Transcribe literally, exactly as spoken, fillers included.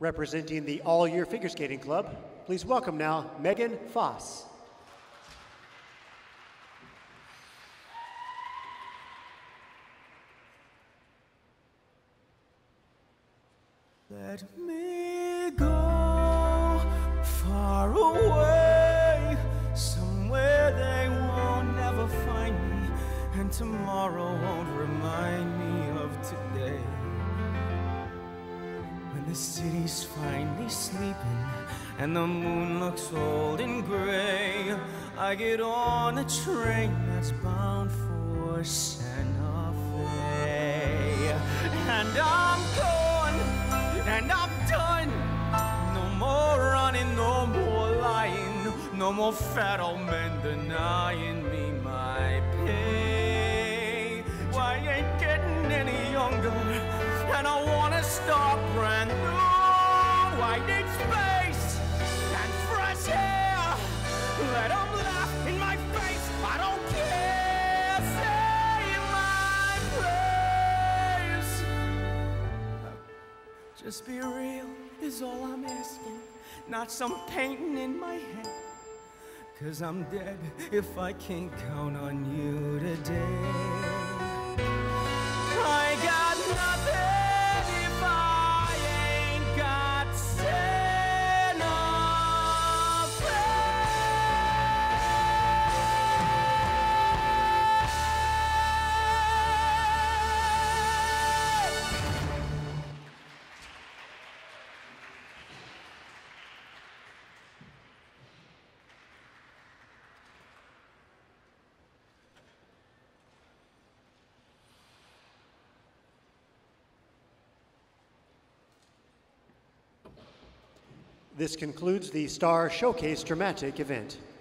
Representing the All-Year Figure Skating Club, please welcome now Megan Foss. Let me go far away, somewhere they won't never find me, and tomorrow won't remind me of today. When the city's finally sleeping and the moon looks old and gray, I get on a train that's bound for Santa Fe, and I'm going. And I'm done. No more running, no more lying, no more fat old men denying me my pay. Well, I ain't getting any younger, and I wanna start brand new. I need space and fresh air. Let them laugh in my face. I don't care. Say my praise. Just be real is all I'm asking, not some painting in my head. Cause I'm dead if I can't count on you today. I got nothing if I ain't got Santa Fe. This concludes the Star Showcase Dramatic event.